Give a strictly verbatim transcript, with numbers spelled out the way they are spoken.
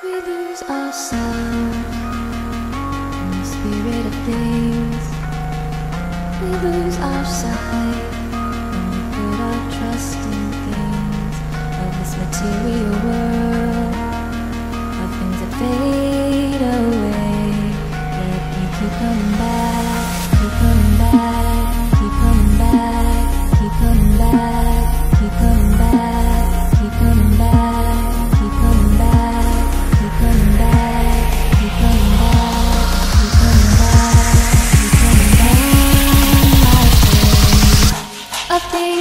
We lose ourselves in the spirit of things. We lose our sight when we put our trust in things of this material world, of things that fade away. Yet you keep coming back, keep coming back, keep coming back, keep coming back, keep coming back, keep coming back, keep coming back, keep coming back, keep coming back, keep coming back, keep coming back, my friend. A thing